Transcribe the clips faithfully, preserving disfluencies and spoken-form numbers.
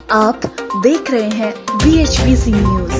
आप देख रहे हैं B H P C news.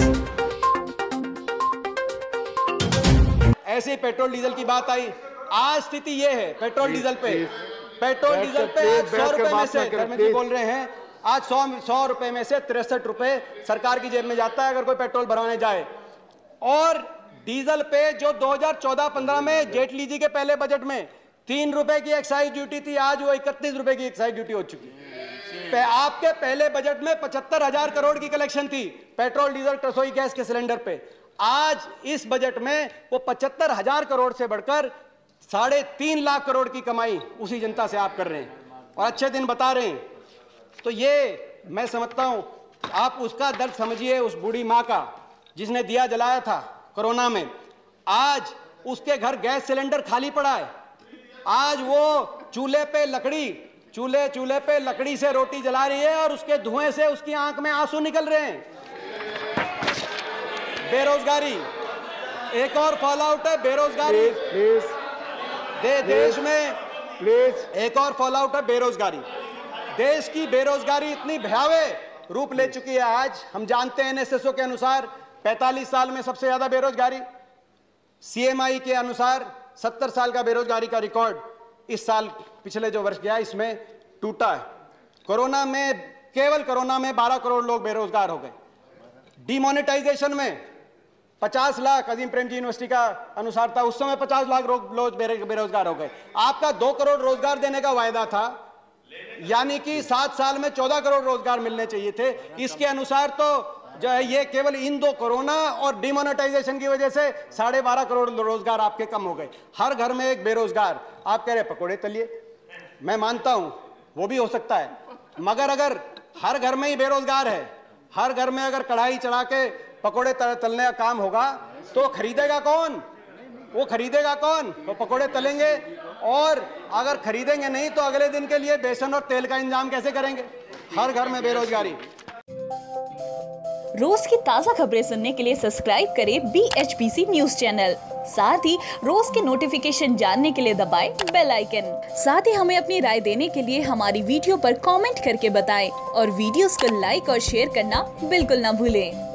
ऐसे पेट्रोल डीजल की बात आई, आज स्थिति ये है पेट्रोल डीजल पे पेट्रोल डीजल पे आज सौ रुपए में से धर्मेंद्र जी बोल रहे हैं, आज सौ सौ रुपए में से तिरसठ रुपए सरकार की जेब में जाता है अगर कोई पेट्रोल भरवाने जाए। और डीजल पे जो दो हज़ार चौदह पंद्रह में जेटली जी के पहले बजट में तीन रुपए की एक्साइज ड्यूटी थी, आज वो इकतीस रुपए की एक्साइज ड्यूटी हो चुकी है। आपके पहले बजट में पचहत्तर हजार करोड़ की कलेक्शन थी पेट्रोल डीजल रसोई गैस के सिलेंडर पे, आज इस बजट में वो पचहत्तर हजार करोड़ से बढ़कर साढ़े तीन लाख करोड़ की कमाई उसी जनता से आप कर रहे हैं और अच्छे दिन बता रहे हैं। तो ये मैं समझता हूं, आप उसका दर्द समझिए, उस बूढ़ी माँ का जिसने दिया जलाया था कोरोना में, आज उसके घर गैस सिलेंडर खाली पड़ा है, आज वो चूल्हे पे लकड़ी चूल्हे चूल्हे पे लकड़ी से रोटी जला रही है और उसके धुएं से उसकी आंख में आंसू निकल रहे हैं। बेरोजगारी एक और फॉल आउट है, बेरोजगारी प्लीज दे, देश में प्लीज एक और फॉल आउट है बेरोजगारी। देश की बेरोजगारी इतनी भयावह रूप ले चुकी है, आज हम जानते हैं एन एस एस ओ के अनुसार पैंतालीस साल में सबसे ज्यादा बेरोजगारी, सी एम आई के अनुसार सत्तर साल का बेरोजगारी का रिकॉर्ड इस साल पिछले जो वर्ष गया इसमें टूटा है। कोरोना में, केवल कोरोना में बारह करोड़ लोग बेरोजगार हो गए। डिमोनेटाइजेशन में पचास लाख अजीम प्रेमजी यूनिवर्सिटी का अनुसार था, उस समय पचास लाख लोग बेरोजगार हो गए। आपका दो करोड़ रोजगार देने का वायदा था, यानी कि सात साल में चौदह करोड़ रोजगार मिलने चाहिए थे। इसके अनुसार तो जो है ये केवल इन दो कोरोना और डिमोनेटाइजेशन की वजह से साढ़े बारह करोड़ रोजगार आपके कम हो गए। हर घर में एक बेरोजगार, आप कह रहे पकोड़े तलिए, मैं मानता हूं वो भी हो सकता है, मगर अगर हर घर में ही बेरोजगार है, हर घर में अगर कढ़ाई चढ़ा के पकोड़े तलने का काम होगा तो खरीदेगा कौन? वो खरीदेगा कौन? वो पकोड़े तलेंगे, और अगर खरीदेंगे नहीं तो अगले दिन के लिए बेसन और तेल का इंतजाम कैसे करेंगे? हर घर में बेरोजगारी। रोज की ताज़ा खबरें सुनने के लिए सब्सक्राइब करें B H P C news channel. साथ ही रोज के नोटिफिकेशन जानने के लिए दबाएं बेल आइकन। साथ ही हमें अपनी राय देने के लिए हमारी वीडियो पर कमेंट करके बताएं और वीडियोस को लाइक और शेयर करना बिल्कुल ना भूलें।